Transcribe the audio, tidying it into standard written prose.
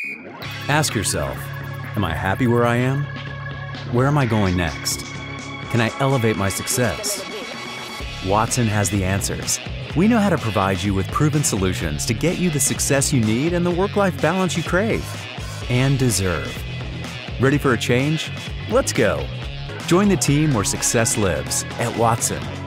Ask yourself, am I happy where I am? Where am I going next? Can I elevate my success? Watson has the answers. We know how to provide you with proven solutions to get you the success you need and the work-life balance you crave and deserve. Ready for a change? Let's go. Join the team where success lives at Watson.